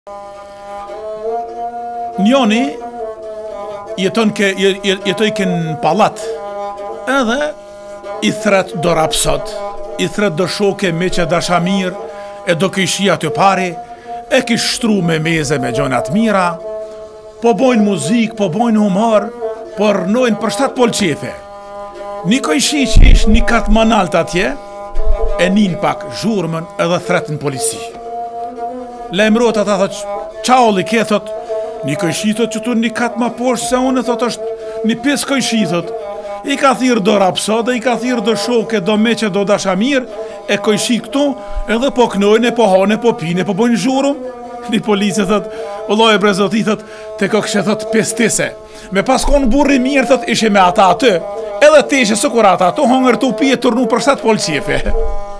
Njoni jetoj në pallat, edhe i thret do rapsot, i thret do shoke me që dashamir, e do kishia të pari, e kish shtru me meze me gjonat mira, po bojnë muzik, po bojnë humor, po rënojnë për 7 polqefe. Nikoj shi që ish një katë manalt atje, e nin pak zhurmën edhe thretën polisi. Lajmërot ata thot, qaulli ke thot, një këjshi thot që tu një katë ma poshtë se unë thot është një 5 këjshi thot. I ka thirë do rapsode, i ka thirë do shoke, do meqe, do dashamir, e këjshi këtu, edhe po knojnë, po hone, po pine, po bojnë zhurum. Një polici thot, Oloj e brezoti thot, te ko kështë thot 5 tise. Me pas konë burri mirë thot, ishe me ata aty, edhe te ishe së kur ata, tu hongër tu pije turnu për 7 polqefe.